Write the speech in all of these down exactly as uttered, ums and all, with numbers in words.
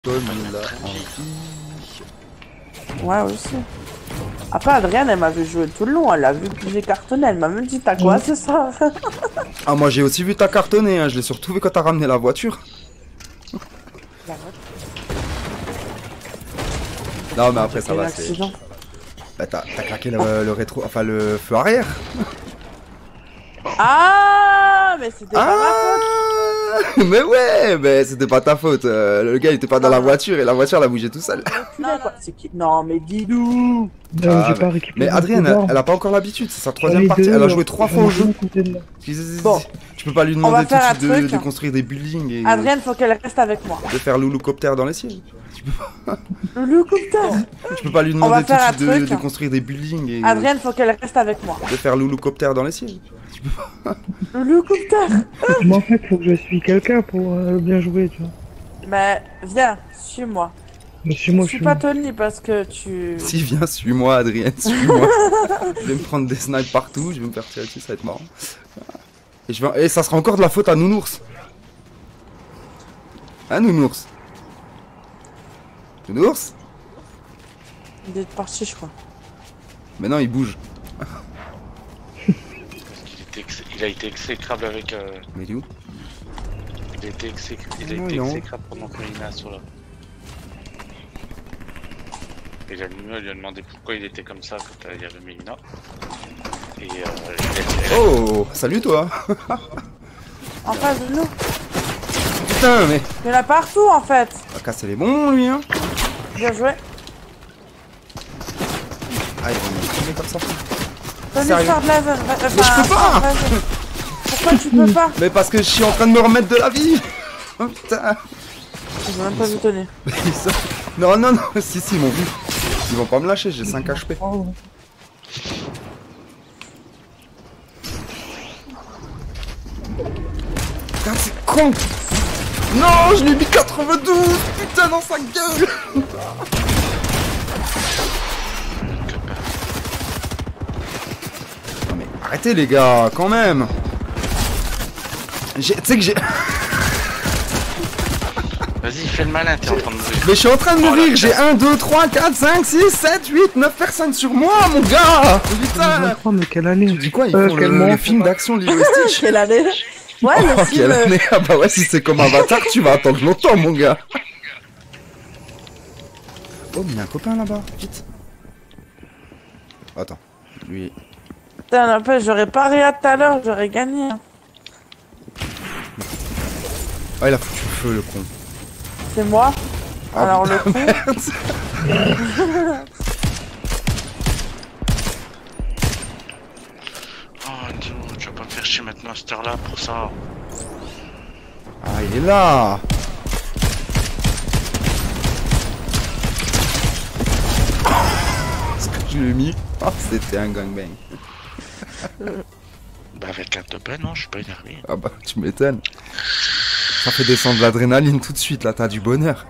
Comme il a envie. Ouais, aussi. Après, Adrienne, elle m'a vu jouer tout le long. Elle a vu que j'ai cartonné. Elle m'a même dit, t'as quoi, c'est ça? Ah, moi j'ai aussi vu ta cartonner, hein. Je l'ai surtout vu quand t'as ramené la voiture. La voiture. Non, mais après ça Quel va, c'est. accident. Bah, t'as claqué le, le rétro. Enfin, le feu arrière. Ah, mais c'était pas ma faute. Ah, mais ouais, mais c'était pas ta faute. Euh, le gars il était pas dans la voiture et la voiture elle a bougé tout seul. Non, quoi. C'est qui? Non, mais dis-nous. Ah, j'ai mais... pas récupéré mais Adrienne, elle, elle a pas encore l'habitude, c'est sa troisième partie. Elle a joué trois fois au jeu. Bon. Tu peux pas lui demander tout de suite de, de construire des buildings et Adrienne, faut qu'elle reste avec moi. de faire l'hélicoptère dans les ciels. Tu peux pas. L'hélicoptère. Tu peux pas lui demander tout de suite de, de construire des buildings et Adrienne, faut qu'elle reste avec moi. de faire l'hélicoptère dans les ciels. Tu peux pas. L'hélicoptère. Mais en fait, faut que je suis quelqu'un pour euh, bien jouer, tu vois. Mais viens, suis-moi. Mais suis-moi, Je suis pas Tony parce que tu... Si, viens, suis-moi, Adrienne, suis-moi. Je vais me prendre des snipes partout, je vais me faire tirer dessus, ça va être marrant. Et, je vais... Et ça sera encore de la faute à Nounours. Hein, Nounours? Nounours? Il est parti, je crois. Mais non, il bouge. Il a été exécrable avec... Euh... Mais il est où? Il a été, exé... il a non, été non. exécrable pendant que Mélina sur là. Et l'animal lui a demandé pourquoi il était comme ça quand il y avait Mélina. Et euh, il a... Oh, salut toi. En face de nous. Putain, mais... Il y en a partout, en fait. Il va casser les bons, lui, hein. Bien joué. Ah, il va me tomber comme ça. Tony, Sérieux? sors de la zone. Enfin, Mais je peux pas. vas-y. Pourquoi tu peux pas? Mais parce que je suis en train de me remettre de la vie. Oh putain. J'ai même pas vu Tony. Non, non, non, si, si, ils m'ont vu. Ils vont pas me lâcher, j'ai cinq H P. Putain, c'est con. Non, je lui ai mis quatre-vingt-douze. Putain, dans sa gueule. Non mais arrêtez les gars, quand même. Tu sais que j'ai... Vas-y, fais le malin, t'es en train de mourir. Mais je suis en train de Oh, mourir, la j'ai un, deux, trois, quatre, cinq, six, sept, huit, neuf personnes sur moi, mon gars. Putain. Mais quelle année? Tu dis quoi, ils Euh, font quel le, mois le film d'action Lilo et Stitch? Quelle année? Ouais, Oh, le quelle film... année. Ah bah ouais, si c'est comme Avatar, tu vas attendre longtemps, mon gars. Oh, mais il y a un copain là-bas, vite. Attends, lui... Putain, n'empêche, j'aurais pas rien tout à l'heure, j'aurais gagné. Ah, il a foutu le feu, le con. C'est moi. Ah, Alors le putain, con... merde. Oh Dieu, tu vas pas me faire chier maintenant à cette heure-là pour ça. Ah, il est là. Ce que je lui ai mis, oh, c'était un gangbang. Bah avec un top, non, je suis pas énervé. Ah bah, tu m'étonnes. Ça fait descendre l'adrénaline tout de suite, là, t'as du bonheur.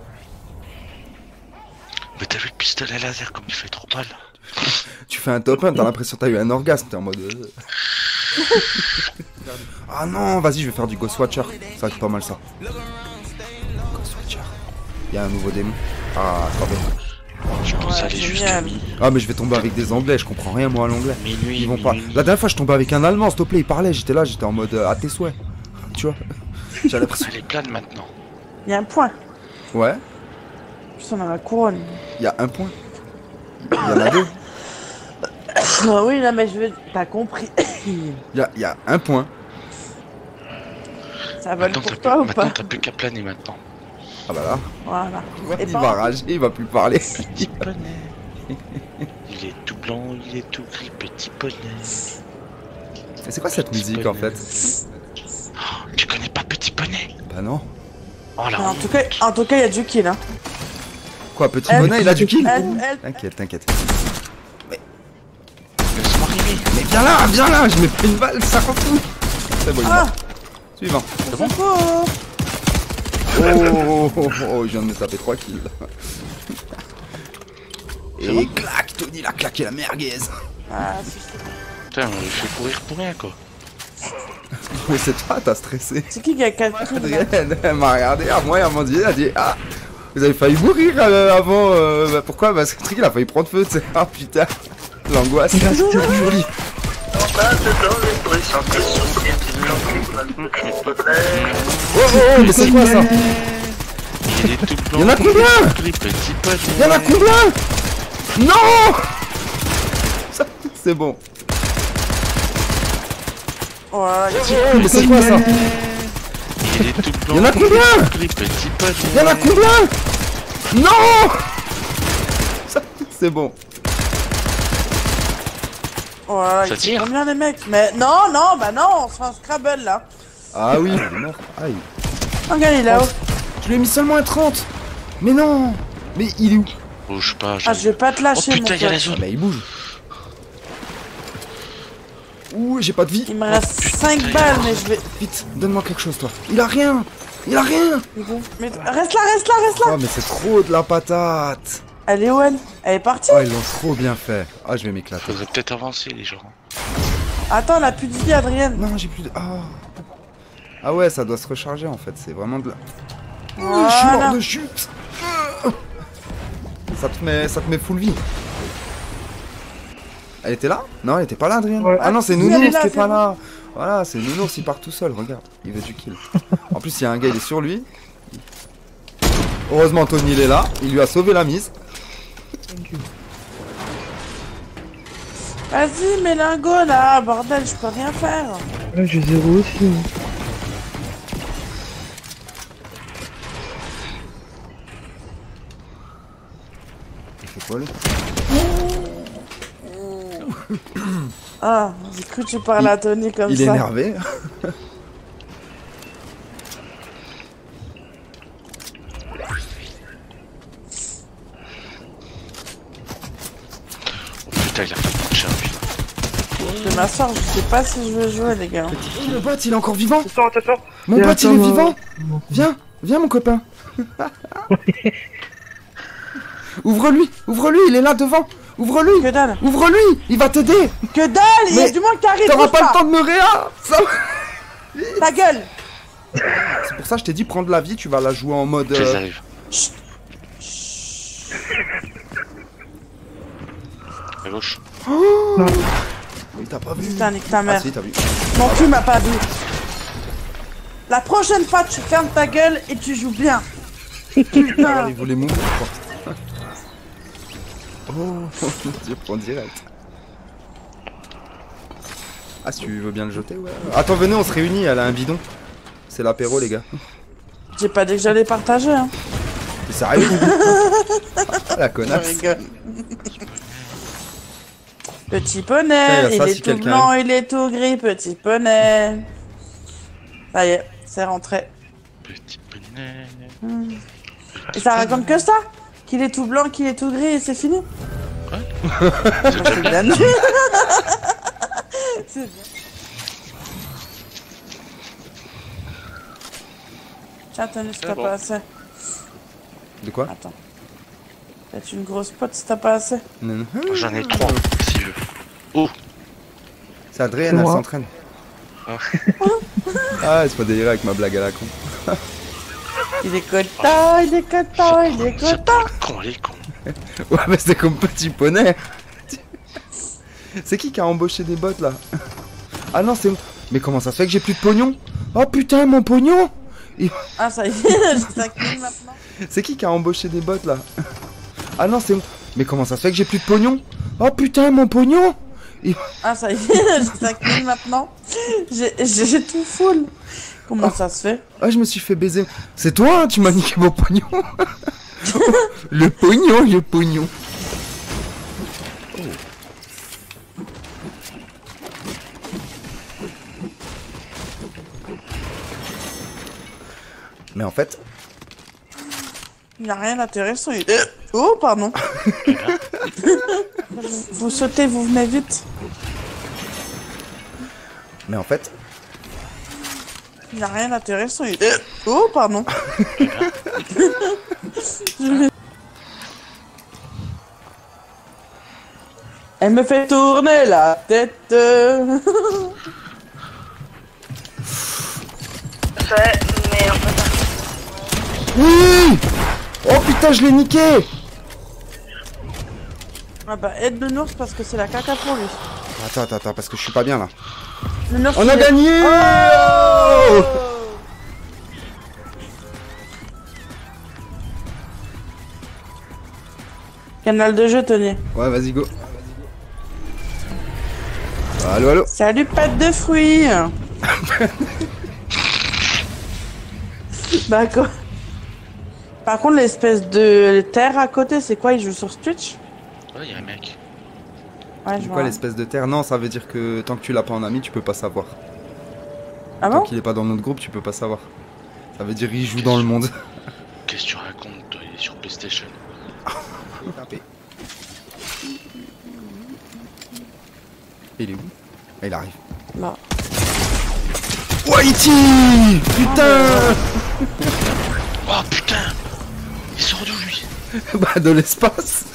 Mais t'as vu le pistolet laser comme il fait trop mal. Tu fais un top un, t'as l'impression que t'as eu un orgasme, t'es en mode... euh. Ah non, vas-y, je vais faire du Ghost Watcher. Ça va être pas mal, ça. Ghost Watcher. Il y a un nouveau démon. Ah, trop bien. Je pense Ouais, aller juste génial. mi. Ah, mais je vais tomber avec des anglais, je comprends rien, moi, à l'anglais. Minuit, Ils vont pas... minuit. La dernière fois, je tombais avec un allemand, s'il te plaît, il parlait, j'étais là, j'étais en mode euh, à tes souhaits. Tu vois. J'ai l'impression... Elle est plane maintenant. Il y a un point. Ouais, Plus on a la couronne. il y a un point. Il y en a deux. Ah oui, là, mais je veux... T'as compris. Il y a, il y a un point. Ça vole Maintenant, pour t'as toi plus... ou maintenant, pas? t'as plus qu'à planer maintenant. Ah bah là, Voilà. Et il pas va en- rager, il va plus parler. Petit poney. Il est tout blanc, il est tout gris, petit poney. Mais c'est quoi cette musique, en fait? Oh, tu connais pas Petit Poney? Bah non. Oh là. En tout cas, en tout cas, il y a du kill, hein. Quoi, petit Elle- bonnet, il a du kill? Elle, elle... T'inquiète, t'inquiète. Laisse-moi arriver. Mais viens là, viens là, je mets pris une balle, ça s'en fout. C'est bon, il est Ah, mort. Suivant. c'est bon. Faux. Oh, oh, oh, oh, je viens de me taper trois kills. Et clac, Tony il a claqué la merguez. Ah, si, si. Putain, je fais courir pour rien quoi. Mais c'est toi, t'as stressé. C'est qui qui a quatre kills là? Adrienne, elle m'a regardé, à moi, elle m'a dit, elle a dit, ah, Vous avez failli mourir euh, avant. Euh, bah, pourquoi? Parce que le truc il a failli prendre feu, tu sais. Ah putain. L'angoisse. Joli. Oh oh oh, mais c'est quoi ça? Il est tout blanc. Y'en a combien? Petit pote. Y'en a combien? Non. Ça, c'est bon. Voilà, Oh oh, mais c'est quoi ça? Il est tout blanc. Y'en a combien? Petit pote. Y'en a combien? Non. Ça, c'est bon. voilà, Ça ils tire. sont bien les mecs. Mais non, non, bah non, on se fait un Scrabble là. Ah oui, il est mort. Aïe. Regarde, il est là-haut. Je lui ai mis seulement un trente. Mais non. Mais il est où? Bouge pas. Ah, je vais pas te lâcher, Oh mon putain, y'a la pote. zone. Bah il bouge. Ouh, j'ai pas de vie. Il me reste putain, cinq il balles, est mais je vais... Vite, donne-moi quelque chose toi. Il a rien. Il a rien. Mais reste là, reste là, reste là. Oh mais c'est trop de la patate. Elle est où elle? Elle est partie? Oh ils l'ont trop bien fait. Ah je vais m'éclater. Faudrait peut-être avancer, les gens. Attends, elle a plus de vie, Adrienne. Non j'ai plus de... Ah. Ah ouais ça doit se recharger en fait. C'est vraiment de la... Voilà. Oh, je suis mort de chute. Ça te met, ça te met full vie. Elle était là? Non, elle était pas là, Adrien. Ouais. Ah non, c'est Si, elle est Nounours là, qui est c'est pas bon. là. Voilà, c'est Nounours, il part tout seul, regarde. Il veut du kill. En plus, il y a un gars, il est sur lui. Heureusement, Tony, il est là. Il lui a sauvé la mise. Vas-y, Mélingo, là, bordel, je peux rien faire. Là, j'ai zéro aussi. hein. Il fait quoi, lui? Ah, j'ai cru que tu parlais à Tony comme Il ça. est énervé. Oh putain, il a fait de charge. Je vais m'asseoir, je sais pas si je vais jouer, les gars. Oh, mon pote, il est encore vivant. Attends, attends, attends. Mon Et pote, il attends, est moi- vivant. Viens, viens, mon copain. Ouvre-lui, ouvre-lui, il est là devant. Ouvre-lui, Que dalle. ouvre-lui, il va t'aider. Que dalle, il y a Mais du monde qui arrive, T'auras bouge pas le temps de me réa. Ça... Ta gueule. C'est pour ça que je t'ai dit prendre la vie, tu vas la jouer en mode... Ils euh, arrivent. À gauche. Oui, t'as pas vu. Putain, nique ta Ah mère. si, t'as vu. Mon cul m'a pas vu. La prochaine fois, tu fermes ta gueule et tu joues bien. Alors, Putain. il voulait mourir, quoi. Oh, je prends direct. Ah, si tu veux bien le jeter, ouais. Attends, venez, on se réunit, elle a un bidon. C'est l'apéro, les gars. J'ai pas dit que j'allais partager, hein. T'es sérieux? Ah, la Je connasse. rigole. Petit Tiens, poney, y a il ça, est si tout quelqu'un blanc, il est tout gris, petit poney. Ça y est, c'est rentré. Petit poney. Et ça raconte que ça? Qu'il est tout blanc, qu'il est tout gris et c'est fini? C'est déjà bien. Bien. C'est bien. Tiens, tenez, si C'est t'as bon. pas assez. De quoi? Attends. Peut-être une grosse pote si t'as pas assez. Non, non. J'en ai trois, si je veux. Oh, C'est Adrien, elle Moi. s'entraîne. Ah. Ah, c'est pas délire avec ma blague à la con. Il est content, il est content, il est c'est content. pas con, les cons. Ouais, mais c'était comme petit poney. C'est qui qui a embauché des bots là? Ah non, c'est... Mais comment ça se fait que j'ai plus de pognon? Oh putain, mon pognon! Ah, ça y est, j'ai cinq mille maintenant. C'est qui qui a embauché des bots là? Ah non, c'est... Mais comment ça se fait que j'ai plus de pognon? Oh putain, mon pognon! Ah, ça y est, j'ai cinq mille maintenant. J'ai j'ai- j'ai tout full. Comment ça se fait? Ah, je me suis fait baiser. C'est toi, hein, tu m'as niqué mon pognon. Le pognon, le pognon. Mais en fait, Il n'y a rien d'intéressant. il- Oh, pardon. Vous sautez, vous venez vite. mais en fait, Il n'y a rien d'intéressant. il- Oh, pardon. Je- Elle me fait tourner la tête. Ouais, mais on peut pas. oui. Oh putain. putain, je l'ai niqué. Ah bah aide le Nours parce que c'est la caca pour lui. Attends, attends, attends, parce que je suis pas bien là. Le Nours, On il a est- gagné. Oh Canal de jeu, tenez. Ouais, vas-y, go. Allo, allo. Salut, pâte de fruits. Bah quoi. Par contre, l'espèce de terre à côté, c'est quoi? Il joue sur Twitch? Ouais, y'a un mec. Ouais, je C'est vois. quoi l'espèce de terre? Non, ça veut dire que tant que tu l'as pas en ami, tu peux pas savoir. Ah Tant bon? qu'il est pas dans notre groupe, tu peux pas savoir. Ça veut dire qu'il joue dans le monde. Qu'est-ce que tu racontes, toi? Il est sur PlayStation. Il est où? Ah, il arrive. Là. Whitey! Putain! Oh putain! Il sort d'où lui? Bah, de l'espace!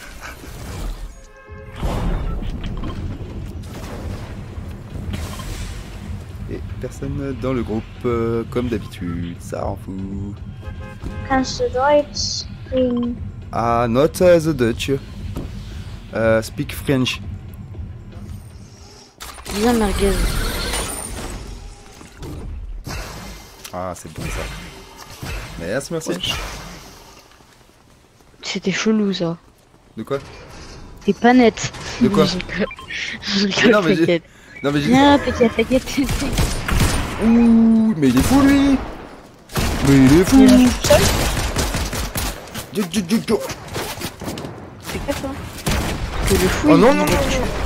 Et personne dans le groupe, euh, comme d'habitude, ça rend fou. Kannst du Deutsch sprechen? Ah, not uh, the Dutch. Uh, speak French. Bien merguez. Ah, c'est bon ça. Merci, merci. C'était chelou ça. De quoi? T'es pas net. De quoi? Je rigole. Je Mais rigole, non, mais j'ai- t'inquiète. Non, mais j'ai. Viens, t'inquiète, t'inquiète. Ouh, mais il est fou lui! Mais il est fou! Yo, yo, yo, yo. C'est quoi ça? Que le fou. Oh il- non, non, non!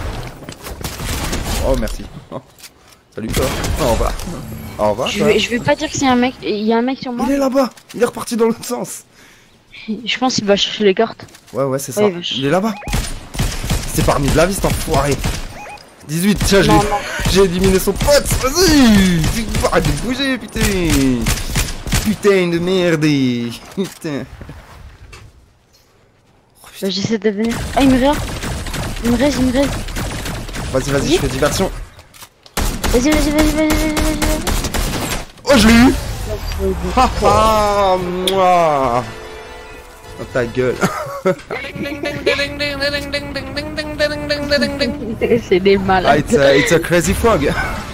Oh, merci. Oh. Salut toi. Au revoir. Au revoir. Je toi. vais, je vais pas dire que c'est un mec. Il y a un mec sur moi. Il est là-bas! Il est reparti dans l'autre sens! Je pense qu'il va chercher les cartes. Ouais, ouais, c'est ça. Ouais, vache. Il est là-bas! C'est parmi de la vie, cet enfoiré! dix-huit, tiens, je Non, l'ai- non. j'ai éliminé son pote! Vas-y! Arrête de bouger, putain! Putain de merde! Putain! Bah, j'essaie de venir. Ah, il me reste. Il me reste, il me reste. Vas-y, vas-y, je fais diversion! Vas-y, vas-y, vas-y, vas-y, vas-y, vas-y. Oh, je l'ai eu! Ah ah, moi! Oh, ta gueule! C'est des Ah, malades. it's a, it's a crazy frog!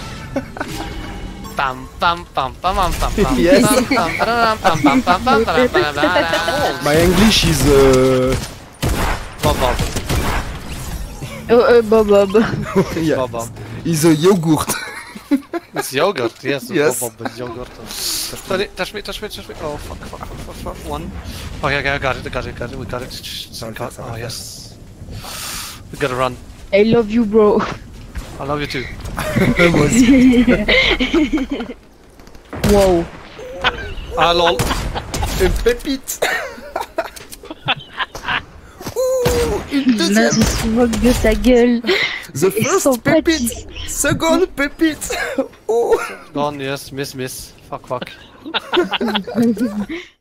Pam pam pam pam pam pam pam Yes. pam pam pam pam pam pam pam pam pam pam. My English is uh... Bob Bob Oh, euh, Bob, Bob. yeah, Bob Bob. is a yogurt. It's yogurt, yes. Yes. Bob Bob is yogurt. Sorry, touch me, touch me, touch me. Oh fuck, fuck, fuck, fuck, fuck. One. Okay, okay, I got it, I got it, got it. We got it. Ça va le faire, ça va Oh le faire. yes. We gotta run. I love you, bro. I love you too. Moi aussi. Wow. Ah lol. Une pépite. Ouh, une Là, deuxième. tu se moques de sa gueule. The Ils sont first pépite. Second pépite. Oh. Gone, yes. Miss, miss. Fuck, fuck.